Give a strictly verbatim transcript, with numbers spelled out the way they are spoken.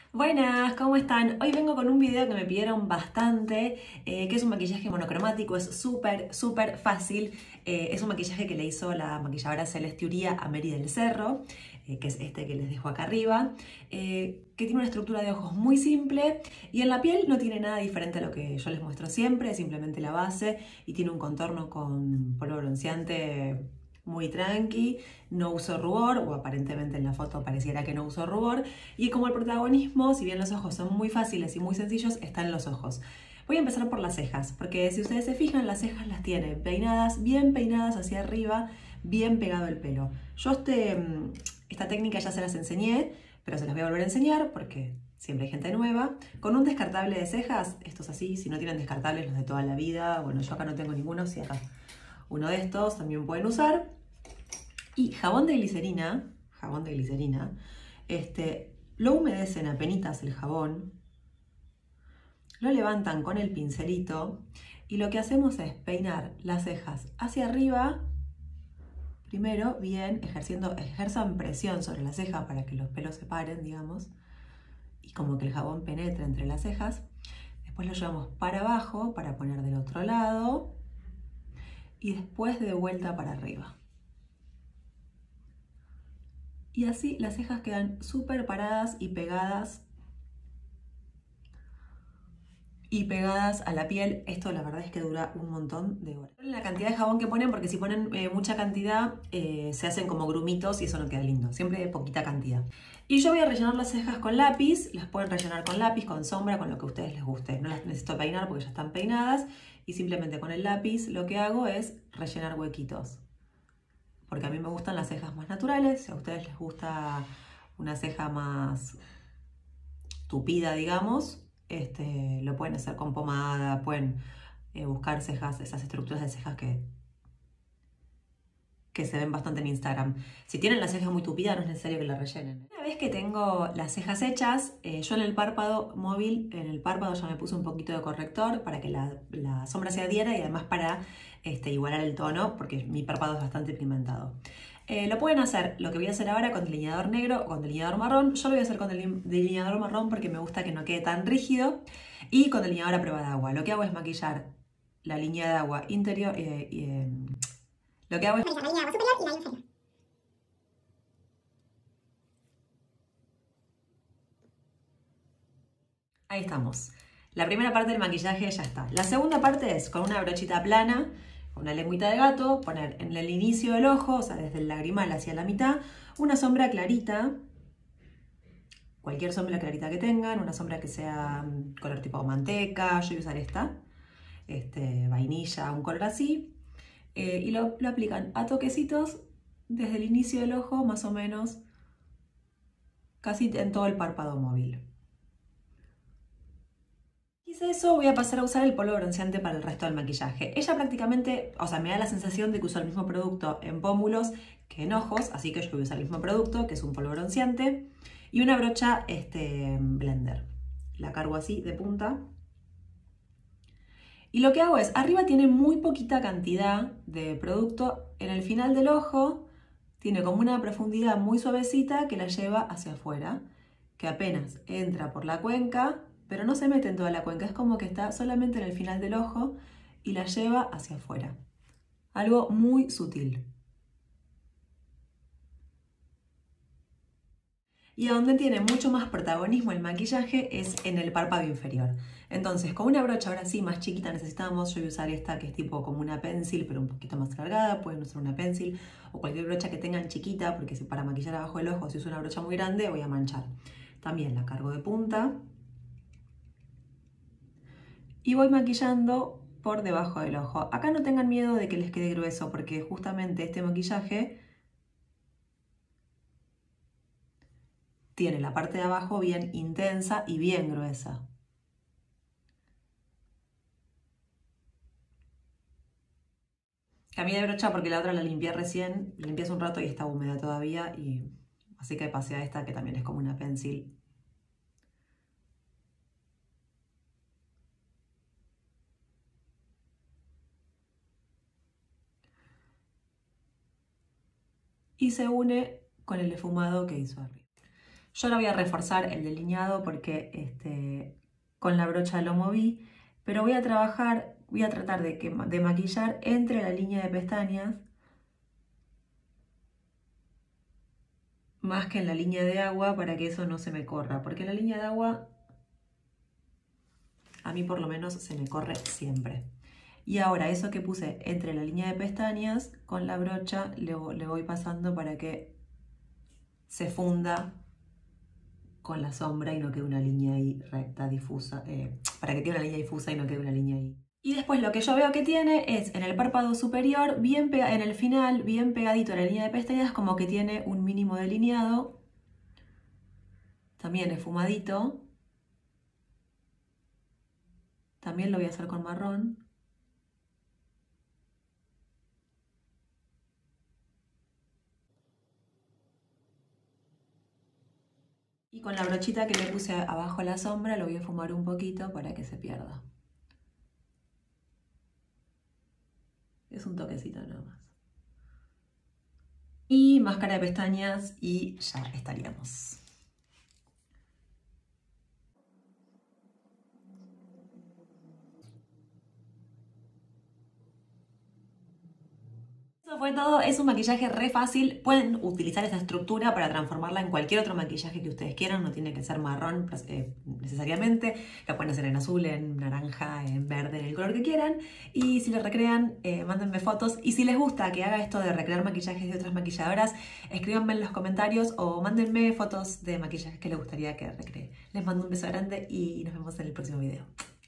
Buenas, ¿cómo están? Hoy vengo con un video que me pidieron bastante, eh, que es un maquillaje monocromático, es súper, súper fácil. Eh, es un maquillaje que le hizo la maquilladora Celeste Uría a Mary del Cerro, eh, que es este que les dejo acá arriba, eh, que tiene una estructura de ojos muy simple y en la piel no tiene nada diferente a lo que yo les muestro siempre, es simplemente la base y tiene un contorno con polvo bronceante muy tranqui, no uso rubor, o aparentemente en la foto pareciera que no uso rubor, y como el protagonismo, si bien los ojos son muy fáciles y muy sencillos, está en los ojos. Voy a empezar por las cejas, porque si ustedes se fijan, las cejas las tiene peinadas, bien peinadas hacia arriba, bien pegado el pelo. Yo este, esta técnica ya se las enseñé, pero se las voy a volver a enseñar porque siempre hay gente nueva. Con un descartable de cejas, estos así, si no tienen descartables los de toda la vida, bueno, yo acá no tengo ninguno, si acá uno de estos también pueden usar. Y jabón de glicerina, jabón de glicerina, este, lo humedecen apenitas el jabón, lo levantan con el pincelito y lo que hacemos es peinar las cejas hacia arriba, primero bien, ejerciendo, ejerzan presión sobre la ceja para que los pelos se paren, digamos, y como que el jabón penetre entre las cejas. Después lo llevamos para abajo para poner del otro lado y después de vuelta para arriba. Y así las cejas quedan súper paradas y pegadas y pegadas a la piel. Esto la verdad es que dura un montón de horas. La cantidad de jabón que ponen, porque si ponen eh, mucha cantidad eh, se hacen como grumitos y eso no queda lindo, siempre de poquita cantidad. Y yo voy a rellenar las cejas con lápiz, las pueden rellenar con lápiz, con sombra, con lo que a ustedes les guste. No las necesito peinar porque ya están peinadas y simplemente con el lápiz lo que hago es rellenar huequitos. Porque a mí me gustan las cejas más naturales, si a ustedes les gusta una ceja más tupida, digamos, este, lo pueden hacer con pomada, pueden eh, buscar cejas, esas estructuras de cejas que, que se ven bastante en Instagram. Si tienen la ceja muy tupida no es necesario que la rellenen. Una vez que tengo las cejas hechas, eh, yo en el párpado móvil, en el párpado ya me puse un poquito de corrector para que la, la sombra se adhiera y además para este, igualar el tono, porque mi párpado es bastante pigmentado. Eh, lo pueden hacer, lo que voy a hacer ahora con delineador negro o con delineador marrón. Yo lo voy a hacer con delineador marrón porque me gusta que no quede tan rígido y con delineador a prueba de agua. Lo que hago es maquillar la línea de agua interior, eh, eh, lo que hago es la línea de agua superior y la inferior. Ahí estamos. La primera parte del maquillaje ya está. La segunda parte es con una brochita plana, con una lengüita de gato, poner en el inicio del ojo, o sea, desde el lagrimal hacia la mitad, una sombra clarita, cualquier sombra clarita que tengan, una sombra que sea color tipo manteca, yo voy a usar esta, este, vainilla, un color así, eh, y lo, lo aplican a toquecitos desde el inicio del ojo, más o menos, casi en todo el párpado móvil. Hice eso, voy a pasar a usar el polvo bronceante para el resto del maquillaje. Ella prácticamente, o sea, me da la sensación de que uso el mismo producto en pómulos que en ojos, así que yo voy a usar el mismo producto, que es un polvo bronceante, y una brocha este, blender. La cargo así de punta. Y lo que hago es, arriba tiene muy poquita cantidad de producto, en el final del ojo tiene como una profundidad muy suavecita que la lleva hacia afuera, que apenas entra por la cuenca, pero no se mete en toda la cuenca, es como que está solamente en el final del ojo y la lleva hacia afuera. Algo muy sutil. Y a donde tiene mucho más protagonismo el maquillaje es en el párpado inferior. Entonces, con una brocha ahora sí más chiquita necesitamos, yo voy a usar esta que es tipo como una pencil, pero un poquito más alargada, pueden usar una pencil o cualquier brocha que tengan chiquita, porque si para maquillar abajo del ojo, si uso una brocha muy grande, voy a manchar. También la cargo de punta. Y voy maquillando por debajo del ojo. Acá no tengan miedo de que les quede grueso, porque justamente este maquillaje tiene la parte de abajo bien intensa y bien gruesa. Cambié de brocha porque la otra la limpié recién, la limpié hace un rato y está húmeda todavía, y así que pasé a esta que también es como una pencil. Y se une con el esfumado que hizo arriba. Yo ahora voy a reforzar el delineado porque este, con la brocha lo moví, pero voy a trabajar, voy a tratar de, que, de maquillar entre la línea de pestañas más que en la línea de agua para que eso no se me corra, porque en la línea de agua a mí por lo menos se me corre siempre. Y ahora eso que puse entre la línea de pestañas, con la brocha le, le voy pasando para que se funda con la sombra y no quede una línea ahí recta, difusa, eh, para que quede una línea difusa y no quede una línea ahí. Y después lo que yo veo que tiene es en el párpado superior, bien en el final, bien pegadito a la línea de pestañas, como que tiene un mínimo delineado, también esfumadito. También lo voy a hacer con marrón. Y con la brochita que le puse abajo a la sombra lo voy a esfumar un poquito para que se pierda. Es un toquecito nada más. Y máscara de pestañas y ya estaríamos. Eso fue todo, es un maquillaje re fácil, pueden utilizar esta estructura para transformarla en cualquier otro maquillaje que ustedes quieran, no tiene que ser marrón eh, necesariamente, la pueden hacer en azul, en naranja, en verde, en el color que quieran, y si lo recrean, eh, mándenme fotos, y si les gusta que haga esto de recrear maquillajes de otras maquilladoras, escríbanme en los comentarios o mándenme fotos de maquillajes que les gustaría que recree. Les mando un beso grande y nos vemos en el próximo video.